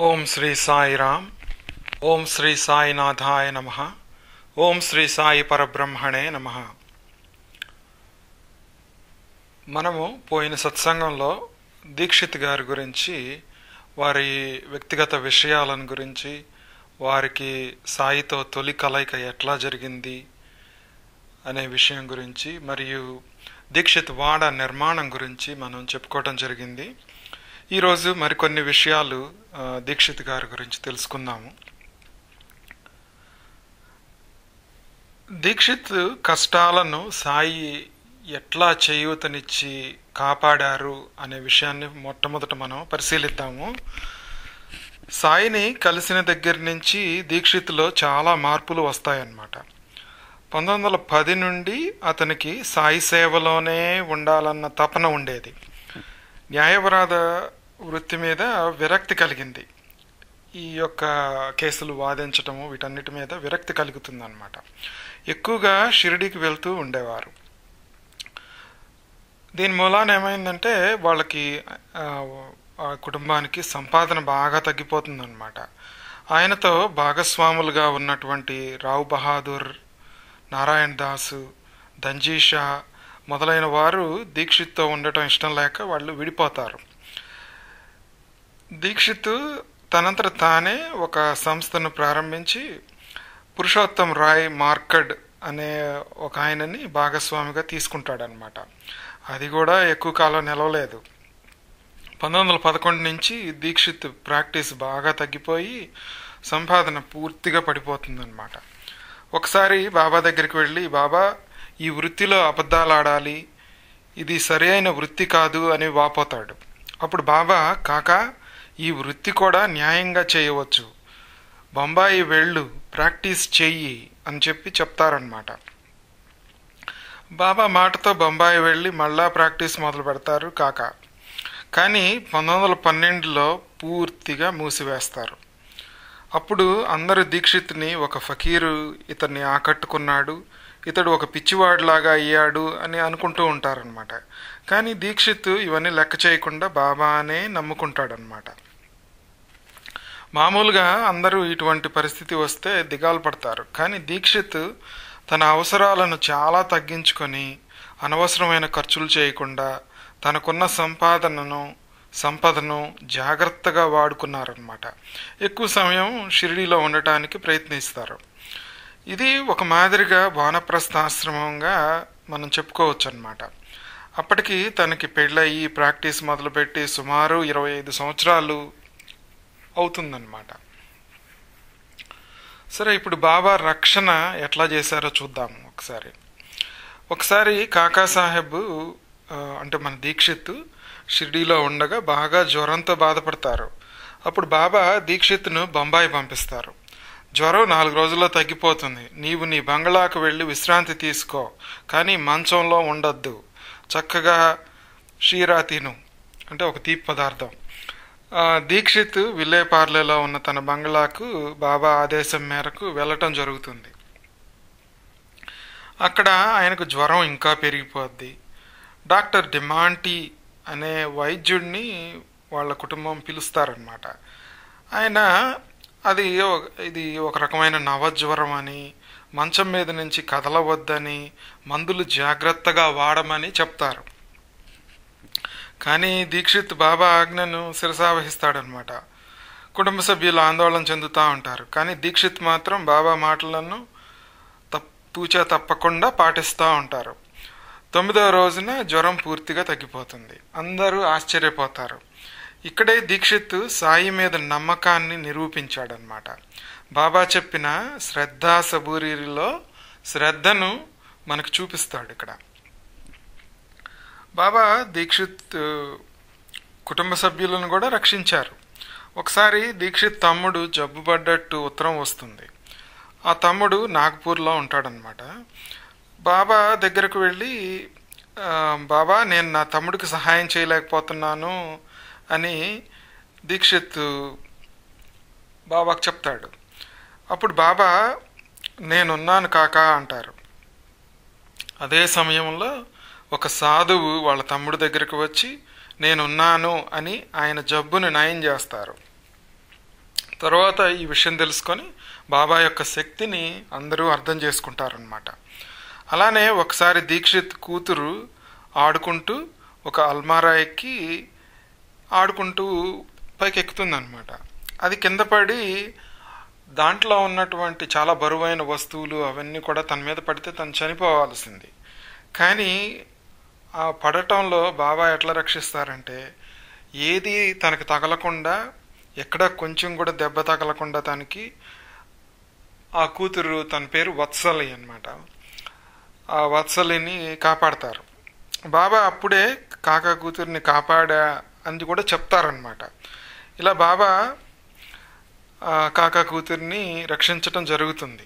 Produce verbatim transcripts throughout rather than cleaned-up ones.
ఓం శ్రీ సాయిరామ్. ఓం శ్రీ సాయినాథాయ నమః. ఓం శ్రీ సాయి పరబ్రహ్మణే నమః. మనము పోయిన సత్సంగంలో దీక్షిత్ గారి గురించి, వారి వ్యక్తిగత విషయాలను గురించి, వారికి సాయితో తొలి కలయిక ఎట్లా జరిగింది అనే విషయం గురించి, మరియు దీక్షిత్ వాడ నిర్మాణం గురించి మనం చెప్పుకోవటం జరిగింది. ఈరోజు మరికొన్ని విషయాలు దీక్షిత్ గారి గురించి తెలుసుకుందాము. దీక్షిత్ కష్టాలను సాయి ఎట్లా చేయూతనిచ్చి కాపాడారు అనే విషయాన్ని మొట్టమొదట మనం పరిశీలిద్దాము. సాయిని కలిసిన దగ్గర నుంచి దీక్షిత్లో చాలా మార్పులు వస్తాయన్నమాట. పంతొమ్మిది వందల పది నుండి అతనికి సాయి సేవలోనే ఉండాలన్న తపన ఉండేది. న్యాయవాద వృత్తి మీద విరక్తి కలిగింది. ఈ యొక్క కేసులు వాదించటము వీటన్నిటి మీద విరక్తి కలుగుతుంది అన్నమాట. ఎక్కువగా షిరిడీకి వెళ్తూ ఉండేవారు. దీని మూలాన ఏమైందంటే వాళ్ళకి కుటుంబానికి సంపాదన బాగా తగ్గిపోతుంది అన్నమాట. ఆయనతో భాగస్వాములుగా ఉన్నటువంటి రావు బహాదూర్, నారాయణ దాసు, దంజీషా మొదలైన వారు దీక్షిత్తో ఉండటం ఇష్టం లేక వాళ్ళు విడిపోతారు. దీక్షిత్ తనంతట తానే ఒక సంస్థను ప్రారంభించి పురుషోత్తం రాయ్ మార్కడ్ అనే ఒక ఆయనని భాగస్వామిగా తీసుకుంటాడనమాట. అది కూడా ఎక్కువ కాలం నిలవలేదు. పంతొమ్మిది వందల పదకొండు నుంచి దీక్షిత్ ప్రాక్టీస్ బాగా తగ్గిపోయి సంపాదన పూర్తిగా పడిపోతుందన్నమాట. ఒకసారి బాబా దగ్గరికి వెళ్ళి, బాబా ఈ వృత్తిలో అబద్ధాలు ఆడాలి, ఇది సరి అయిన వృత్తి కాదు అని వాపోతాడు. అప్పుడు బాబా, కాకా ఈ వృత్తి కూడా న్యాయంగా చేయవచ్చు, బొంబాయి వెళ్ళు, ప్రాక్టీస్ చెయ్యి అని చెప్పి చెప్తారనమాట. బాబా మాటతో బొంబాయి వెళ్ళి మళ్ళా ప్రాక్టీస్ మొదలు పెడతారు కాకా. కానీ పంతొమ్మిది వందల పన్నెండులో పూర్తిగా మూసివేస్తారు. అప్పుడు అందరూ దీక్షిత్ని ఒక ఫకీరు ఇతన్ని ఆకట్టుకున్నాడు, ఇతడు ఒక పిచ్చివాడిలాగా అయ్యాడు అని అనుకుంటూ ఉంటారనమాట. కానీ దీక్షిత్ ఇవన్నీ లెక్క చేయకుండా బాబానే నమ్ముకుంటాడనమాట. మామూలుగా అందరూ ఇటువంటి పరిస్థితి వస్తే దిగాలు పడతారు. కానీ దీక్షిత్ తన అవసరాలను చాలా తగ్గించుకొని అనవసరమైన ఖర్చులు చేయకుండా తనకున్న సంపాదనను సంపదను జాగ్రత్తగా వాడుకున్నారనమాట. ఎక్కువ సమయం షిరిడీలో ఉండటానికి ప్రయత్నిస్తారు. ఇది ఒక మాదిరిగా వానప్రస్థాశ్రమంగా మనం చెప్పుకోవచ్చు అన్నమాట. అప్పటికి తనకి పెళ్ళయి ప్రాక్టీస్ మొదలుపెట్టి సుమారు ఇరవై ఐదు సంవత్సరాలు అవుతుందన్నమాట. సరే, ఇప్పుడు బాబా రక్షణ ఎట్లా చేశారో చూద్దాము ఒకసారి. ఒకసారి కాకా సాహెబ్ అంటే మన దీక్షిత్ షిరిడీలో ఉండగా బాగా జ్వరంతో బాధపడతారు. అప్పుడు బాబా దీక్షిత్ను బొంబాయి పంపిస్తారు. జ్వరం నాలుగు రోజుల్లో తగ్గిపోతుంది, నీవు నీ బంగ్లాకు వెళ్ళి విశ్రాంతి తీసుకో, కానీ మంచంలో ఉండొద్దు, చక్కగా షీరా తిను అంటే ఒక తీపి పదార్థం. దీక్షిత్ విల్లేపార్లేలో ఉన్న తన బంగ్లాకు బాబా ఆదేశం మేరకు వెళ్ళటం జరుగుతుంది. అక్కడ ఆయనకు జ్వరం ఇంకా పెరిగిపోద్ది. డాక్టర్ డిమాంటీ అనే వైద్యుడిని వాళ్ళ కుటుంబం పిలుస్తారనమాట. ఆయన అది ఇది ఒక రకమైన నవజ్వరం అని, మంచం మీద నుంచి కదలవద్దని, మందులు జాగ్రత్తగా వాడమని చెప్తారు. కానీ దీక్షిత్ బాబా ఆజ్ఞను శిరసావహిస్తాడనమాట. కుటుంబ సభ్యులు ఆందోళన చెందుతూ ఉంటారు. కానీ దీక్షిత్ మాత్రం బాబా మాటలను తూచా తప్పకుండా పాటిస్తూ ఉంటారు. తొమ్మిదవ రోజున జ్వరం పూర్తిగా తగ్గిపోతుంది. అందరూ ఆశ్చర్యపోతారు. ఇక్కడే దీక్షిత్ సాయి మీద నమ్మకాన్ని నిరూపించాడనమాట. బాబా చెప్పిన శ్రద్ధా సబూరిలో శ్రద్ధను మనకు చూపిస్తాడు ఇక్కడ. బాబా దీక్షిత్ కుటుంబ సభ్యులను కూడా రక్షించారు. ఒకసారి దీక్షిత్ తమ్ముడు జబ్బుపడ్డట్టు ఉత్తరం వస్తుంది. ఆ తమ్ముడు నాగ్పూర్లో ఉంటాడనమాట. బాబా దగ్గరకు వెళ్ళి, బాబా నేను నా తమ్ముడికి సహాయం చేయలేకపోతున్నాను అని దీక్షిత్ బాబాకు చెప్తాడు. అప్పుడు బాబా నేనున్నాను కాకా అంటారు. అదే సమయంలో ఒక సాధువు వాళ్ళ తమ్ముడి దగ్గరకు వచ్చి నేనున్నాను అని ఆయన జబ్బును నయం చేస్తారు. తర్వాత ఈ విషయం తెలుసుకొని బాబా యొక్క శక్తిని అందరూ అర్థం చేసుకుంటారనమాట. అలానే ఒకసారి దీక్షిత్ కూతురు ఆడుకుంటూ ఒక అల్మారా ఎక్కి ఆడుకుంటూ పైకి ఎక్కుతుందన్నమాట. అది కింద పడి దాంట్లో ఉన్నటువంటి చాలా బరువైన వస్తువులు అవన్నీ కూడా తన మీద పడితే తను చనిపోవాల్సింది. కానీ ఆ పడటంలో బాబా ఎట్లా రక్షిస్తారంటే, ఏది తనకు తగలకుండా, ఎక్కడ కొంచెం కూడా దెబ్బ తగలకుండా తనకి ఆ కూతురు, తన పేరు వత్సలి అన్నమాట, ఆ వత్సలిని కాపాడతారు. బాబా అప్పుడే కాకా కూతురిని కాపాడా అని కూడా చెప్తారనమాట. ఇలా బాబా కాకా కూతురిని రక్షించటం జరుగుతుంది.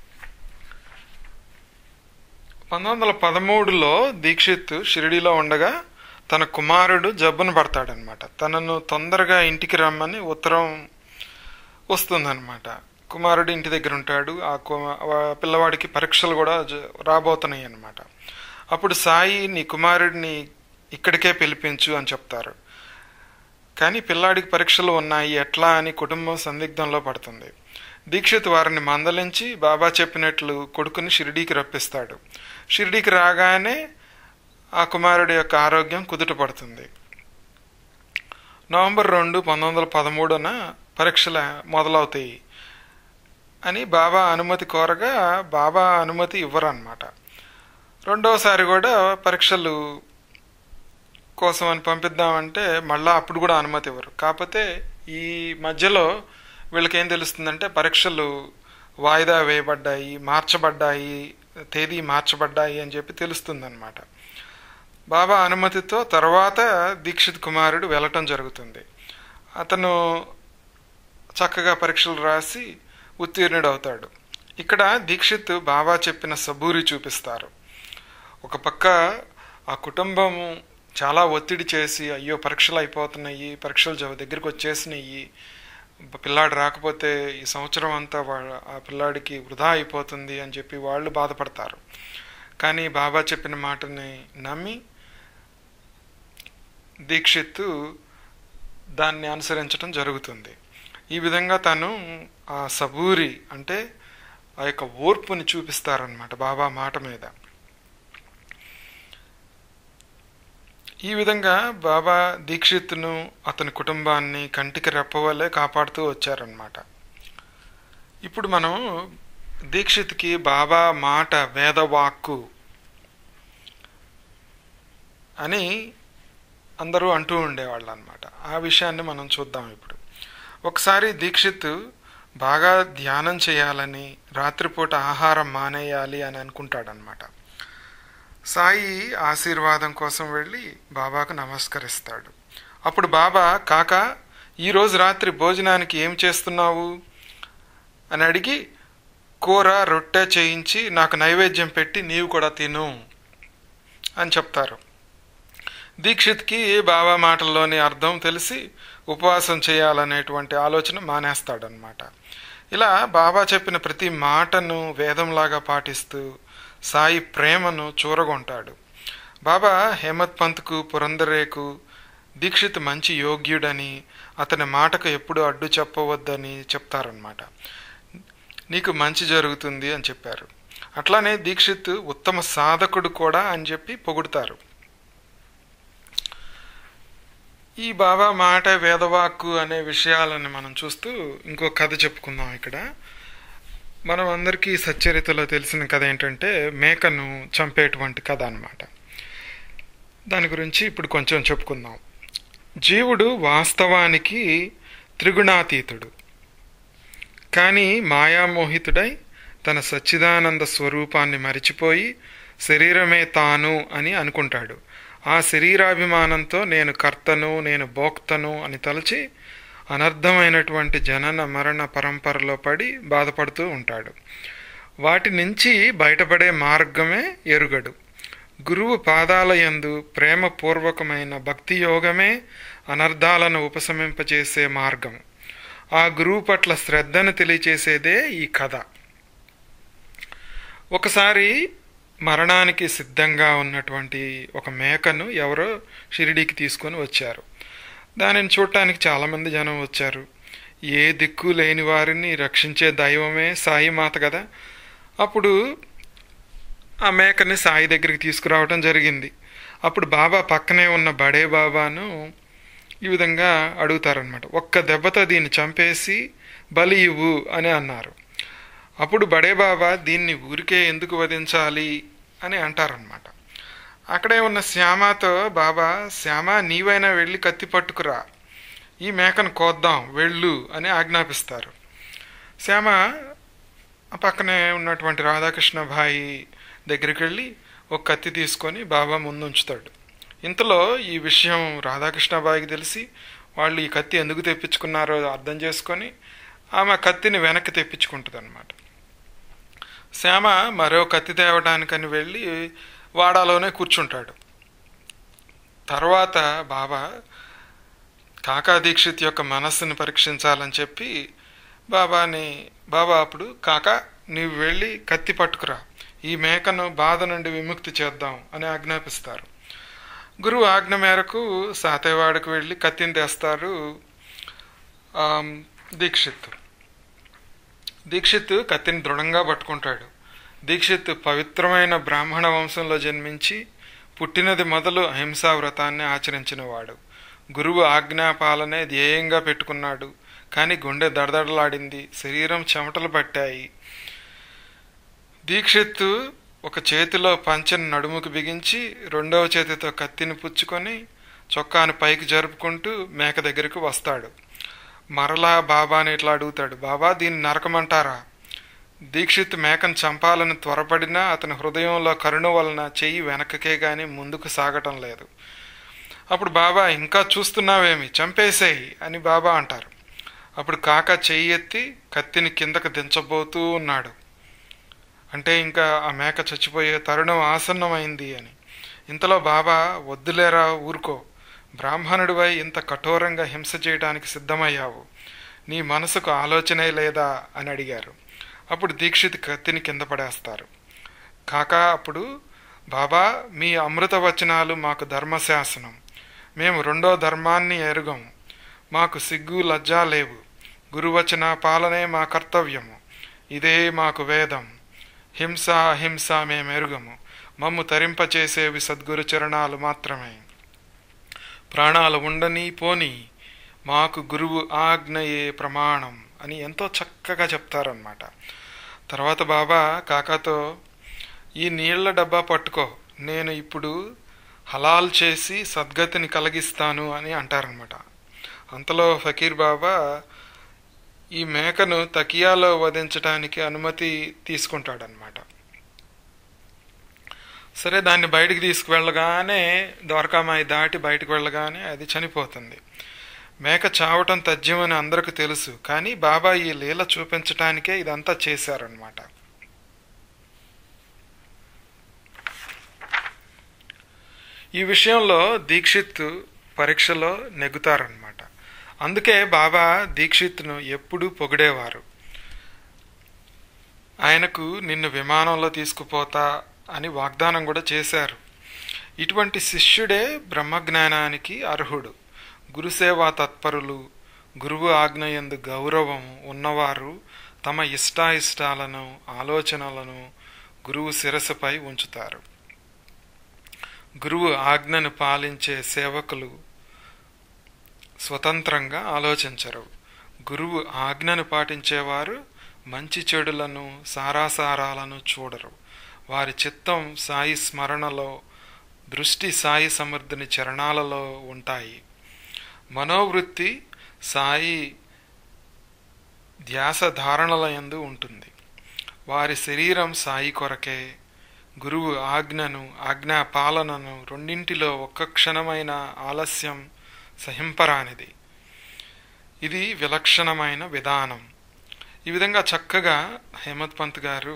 పంతొమ్మిది వందల పదమూడులో దీక్షిత్ షిరిడీలో ఉండగా తన కుమారుడు జబ్బును పడతాడనమాట. తనను తొందరగా ఇంటికి రమ్మని ఉత్తరం వస్తుందన్నమాట. కుమారుడు ఇంటి దగ్గర ఉంటాడు. ఆ పిల్లవాడికి పరీక్షలు కూడా రాబోతున్నాయి అన్నమాట. అప్పుడు సాయి, నీ కుమారుడిని ఇక్కడికే పిలిపించు అని చెప్తారు. కానీ పిల్లాడికి పరీక్షలు ఉన్నాయి, ఎట్లా అని కుటుంబం సందిగ్ధంలో పడుతుంది. దీక్షిత్ వారిని మందలించి బాబా చెప్పినట్లు కొడుకుని షిరిడీకి రప్పిస్తాడు. షిరిడీకి రాగానే ఆ కుమారుడి యొక్క ఆరోగ్యం కుదుట పడుతుంది. నవంబర్ రెండు పంతొమ్మిది వందల పదమూడున పరీక్షలు మొదలవుతాయి అని బాబా అనుమతి కోరగా బాబా అనుమతి ఇవ్వరన్నమాట. రెండవసారి కూడా పరీక్షలు కోసం అని పంపిద్దామంటే మళ్ళా అప్పుడు కూడా అనుమతి ఇవ్వరు. కాకపోతే ఈ మధ్యలో వీళ్ళకి ఏం తెలుస్తుందంటే పరీక్షలు వాయిదా వేయబడ్డాయి, మార్చబడ్డాయి, తేదీ మార్చబడ్డాయి అని చెప్పి తెలుస్తుంది అన్నమాట. బాబా అనుమతితో తర్వాత దీక్షిత్ కుమారుడు వెళ్ళటం జరుగుతుంది. అతను చక్కగా పరీక్షలు రాసి ఉత్తీర్ణుడు అవుతాడు. ఇక్కడ దీక్షిత్ బాబా చెప్పిన సబూరి చూపిస్తారు. ఒక పక్క ఆ కుటుంబం చాలా ఒత్తిడి చేసి, అయ్యో పరీక్షలు అయిపోతున్నాయి, పరీక్షలు దగ్గరికి వచ్చేసినాయి, పిల్లాడు రాకపోతే ఈ సంవత్సరం అంతా ఆ పిల్లాడికి వృధా అయిపోతుంది అని చెప్పి వాళ్ళు బాధపడతారు. కానీ బాబా చెప్పిన మాటని నమ్మి దీక్షిత్ దాన్ని అనుసరించడం జరుగుతుంది. ఈ విధంగా తను ఆ సబూరి అంటే ఆ యొక్క ఓర్పుని చూపిస్తారనమాట బాబా మాట మీద. ఈ విధంగా బాబా దీక్షిత్ను అతని కుటుంబాన్ని కంటికి రెప్పవలే కాపాడుతూ వచ్చారనమాట. ఇప్పుడు మనం దీక్షిత్కి బాబా మాట వేదవాక్కు అని అందరూ అంటూ ఉండేవాళ్ళు అనమాట. ఆ విషయాన్ని మనం చూద్దాం ఇప్పుడు. ఒకసారి దీక్షిత్ బాగా ధ్యానం చేయాలని, రాత్రిపూట ఆహారం మానేయాలి అని అనుకుంటాడనమాట. సాయి ఆశీర్వాదం కోసం వెళ్ళి బాబాకు నమస్కరిస్తాడు. అప్పుడు బాబా, కాకా ఈరోజు రాత్రి భోజనానికి ఏం చేస్తున్నావు అని అడిగి, కూర రొట్టె చేయించి నాకు నైవేద్యం పెట్టి నీవు కూడా తిను అని చెప్తారు. దీక్షిత్కి బాబా మాటల్లోని అర్థం తెలిసి ఉపవాసం చేయాలనేటువంటి ఆలోచన మానేస్తాడనమాట. ఇలా బాబా చెప్పిన ప్రతి మాటను వేదంలాగా పాటిస్తూ సాయి ప్రేమను చూరగొంటాడు. బాబా హేమత్ పంత్కు, పురందరేకు దీక్షిత్ మంచి యోగ్యుడని, అతని మాటకు ఎప్పుడు అడ్డు చెప్పవద్దని చెప్తారనమాట. నీకు మంచి జరుగుతుంది అని చెప్పారు. అట్లానే దీక్షిత్ ఉత్తమ సాధకుడు కూడా అని చెప్పి పొగుడుతారు. ఈ బాబా మాట వేదవాక్కు అనే విషయాలను మనం చూస్తూ ఇంకో కథ చెప్పుకుందాం. ఇక్కడ మనం అందరికీ సచ్చరితలో తెలిసిన కథ ఏంటంటే మేకను చంపేటువంటి కథ అన్నమాట. దాని గురించి ఇప్పుడు కొంచెం చెప్పుకుందాం. జీవుడు వాస్తవానికి త్రిగుణాతీతుడు, కానీ మాయామోహితుడై తన సచ్చిదానంద స్వరూపాన్ని మరిచిపోయి శరీరమే తాను అని అనుకుంటాడు. ఆ శరీరాభిమానంతో నేను కర్తను, నేను భోక్తను అని తలచి అనర్థమైనటువంటి జనన మరణ పరంపరలో పడి బాధపడుతూ ఉంటాడు. వాటి నుంచి బయటపడే మార్గమే ఎరుగడు. గురువు పాదాలయందు ప్రేమపూర్వకమైన భక్తి యోగమే అనర్థాలను ఉపశమింపచేసే మార్గం. ఆ గురువు పట్ల శ్రద్ధను తెలియచేసేదే ఈ కథ. ఒకసారి మరణానికి సిద్ధంగా ఉన్నటువంటి ఒక మేకను ఎవరో షిరిడీకి తీసుకొని వచ్చారు. దానిని చూడటానికి చాలామంది జనం వచ్చారు. ఏ దిక్కు లేని వారిని రక్షించే దైవమే సాయి మాత కదా. అప్పుడు ఆ మేకని సాయి దగ్గరికి తీసుకురావడం జరిగింది. అప్పుడు బాబా పక్కనే ఉన్న బడే బాబాను ఈ విధంగా అడుగుతారనమాట, ఒక్క దెబ్బతో దీన్ని చంపేసి బలి ఇవ్వు అని అన్నారు. అప్పుడు బడే బాబా దీన్ని ఊరికే ఎందుకు వధించాలి అని అంటారనమాట. అక్కడే ఉన్న శ్యామతో బాబా, శ్యామ నీవైనా వెళ్ళి కత్తి పట్టుకురా, ఈ మేకను కోద్దాం వెళ్ళు అని ఆజ్ఞాపిస్తారు. శ్యామ పక్కనే ఉన్నటువంటి రాధాకృష్ణ భాయి దగ్గరికి వెళ్ళి ఒక కత్తి తీసుకొని బాబా ముందు ఉంచుతాడు. ఇంతలో ఈ విషయం రాధాకృష్ణబాయికి తెలిసి వాళ్ళు ఈ కత్తి ఎందుకు తెప్పించుకున్నారో అర్థం చేసుకొని ఆమె కత్తిని వెనక్కి తెప్పించుకుంటుంది అనమాట. శ్యామ మరో కత్తి తేవడానికని వెళ్ళి వాడాలోనే కూర్చుంటాడు. తర్వాత బాబా కాకా దీక్షిత్ యొక్క మనస్సును పరీక్షించాలని చెప్పి బాబాని, బాబా అప్పుడు కాకా నీవు వెళ్ళి కత్తి పట్టుకురా, ఈ మేకను బాధ నుండి విముక్తి చేద్దాం అని ఆజ్ఞాపిస్తారు. గురువు ఆజ్ఞ మేరకు సాతేవాడకు వెళ్ళి కత్తిని తెస్తారు దీక్షిత్. దీక్షిత్ కత్తిని దృఢంగా పట్టుకుంటాడు. దీక్షిత్ పవిత్రమైన బ్రాహ్మణ వంశంలో జన్మించి పుట్టినది మొదలు అహింసా వ్రతాన్ని ఆచరించినవాడు. గురువు ఆజ్ఞాపాలనే ధ్యేయంగా పెట్టుకున్నాడు. కానీ గుండె దడదడలాడింది, శరీరం చెమటలు పట్టాయి. దీక్షిత్ ఒక చేతిలో పంచెను నడుముకు బిగించి రెండవ చేతితో కత్తిని పుచ్చుకొని చొక్కాను పైకి జరుపుకుంటూ మేక దగ్గరికి వస్తాడు. మరలా బాబాని ఇట్లా అడుగుతాడు, బాబా దీన్ని నరకమంటారా? దీక్షిత్ మేకను చంపాలని త్వరపడినా అతని హృదయంలో కరుణ వలన చెయ్యి వెనకకే గాని ముందుకు సాగటం లేదు. అప్పుడు బాబా, ఇంకా చూస్తున్నావేమి, చంపేసేయి అని బాబా అంటారు. అప్పుడు కాక చెయ్యి ఎత్తి కత్తిని కిందకు దించబోతూ ఉన్నాడు. అంటే ఇంకా ఆ మేక చచ్చిపోయే తరుణం ఆసన్నమైంది అని. ఇంతలో బాబా, వద్దులేరా, ఊరుకో, బ్రాహ్మణుడివై ఇంత కఠోరంగా హింస చేయడానికి సిద్ధమయ్యావు, నీ మనసుకు ఆలోచనే లేదా అని అడిగారు. అప్పుడు దీక్షిత్ కత్తిని కింద పడేస్తారు. కాకా అప్పుడు, బాబా మీ అమృత వచనాలు మాకు ధర్మశాసనం, మేము రెండో ధర్మాన్ని ఎరుగము, మాకు సిగ్గు లజ్జా లేవు, గురువచన పాలనే మా కర్తవ్యము, ఇదే మాకు వేదం, హింస అహింస మేమెరుగము, మమ్ము తరింపచేసేవి సద్గురు చరణాలు మాత్రమే, ప్రాణాలు ఉండని పోని మాకు గురువు ఆజ్ఞయే ప్రమాణం అని ఎంతో చక్కగా చెప్తారన్నమాట. తర్వాత బాబా కాకాతో, ఈ నీళ్ల డబ్బా పట్టుకో, నేను ఇప్పుడు హలాల్ చేసి సద్గతిని కలిగిస్తాను అని అంటారనమాట. అంతలో ఫకీర్ బాబా ఈ మేకను తకియాలో వధించడానికి అనుమతి తీసుకుంటాడనమాట. సరే, దాన్ని బయటికి తీసుకువెళ్ళగానే, ద్వారకామాయి దాటి బయటకు వెళ్ళగానే అది చనిపోతుంది. మేక చావటం తథ్యమని అందరికీ తెలుసు, కానీ బాబా ఈ లీల చూపించటానికే ఇదంతా చేశారనమాట. ఈ విషయంలో దీక్షిత్ పరీక్షలో నెగ్గుతారనమాట. అందుకే బాబా దీక్షిత్ను ఎప్పుడూ పొగిడేవారు. ఆయనకు నిన్ను విమానంలో తీసుకుపోతా అని వాగ్దానం కూడా చేశారు. ఇటువంటి శిష్యుడే బ్రహ్మజ్ఞానానికి అర్హుడు. గురుసేవా తత్పరులు, గురువు ఆజ్ఞయందు గౌరవం ఉన్నవారు తమ ఇష్టాయిష్టాలను, ఆలోచనలను గురువు శిరస్సుపై ఉంచుతారు. గురువు ఆజ్ఞను పాలించే సేవకులు స్వతంత్రంగా ఆలోచించరు. గురువు ఆజ్ఞను పాటించేవారు మంచి చెడులను, సారాసారాలను చూడరు. వారి చిత్తం సాయి స్మరణలో, దృష్టి సాయి సమర్థుని చరణాలలో ఉంటాయి. మనోవృత్తి సాయి ధ్యాస ధారణల యందు ఉంటుంది. వారి శరీరం సాయి కొరకే. గురువు ఆజ్ఞను, ఆజ్ఞా పాలనను రెండింటిలో ఒక్క క్షణమైన ఆలస్యం సహింపరానిది. ఇది విలక్షణమైన విధానం. ఈ విధంగా చక్కగా హేమత్ పంత్ గారు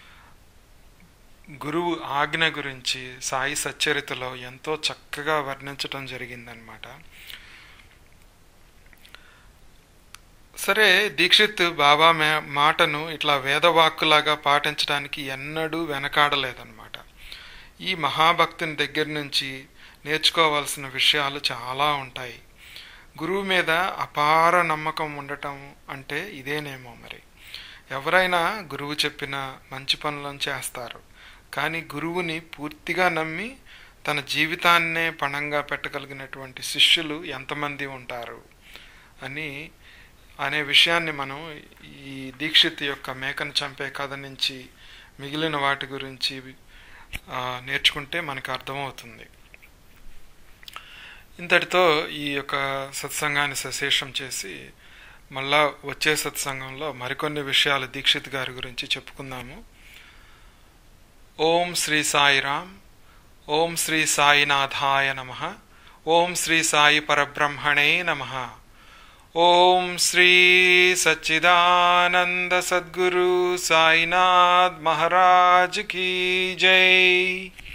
గురువు ఆజ్ఞ గురించి సాయి సచ్చరితలో ఎంతో చక్కగా వర్ణించటం జరిగిందనమాట. సరే, దీక్షిత్ బాబా మే మాటను ఇట్లా వేదవాక్కులాగా పాటించడానికి ఎన్నడూ వెనకాడలేదన్నమాట. ఈ మహాభక్తుని దగ్గర నుంచి నేర్చుకోవాల్సిన విషయాలు చాలా ఉంటాయి. గురువు మీద అపార నమ్మకం ఉండటం అంటే ఇదేనేమో మరి. ఎవరైనా గురువు చెప్పిన మంచి పనులను చేస్తారు, కానీ గురువుని పూర్తిగా నమ్మి తన జీవితాన్నే పణంగా పెట్టగలిగినటువంటి శిష్యులు ఎంతమంది ఉంటారు అని అనే విషయాన్ని మనం ఈ దీక్షిత్ యొక్క మేకను చంపే కథ నుంచి మిగిలిన వాటి గురించి నేర్చుకుంటే మనకు అర్థమవుతుంది. ఇంతటితో ఈ యొక్క సత్సంగాన్ని సశేషం చేసి మళ్ళా వచ్చే సత్సంగంలో మరికొన్ని విషయాలు దీక్షిత్ గారి గురించి చెప్పుకుందాము. ఓం శ్రీ సాయిరామ్. ఓం శ్రీ సాయినాథాయ నమః. ఓం శ్రీ సాయి పరబ్రహ్మణే నమః. ఓం శ్రీ సచ్చిదానంద సద్గురు సాయినాథ్ మహారాజ్ కీ జై.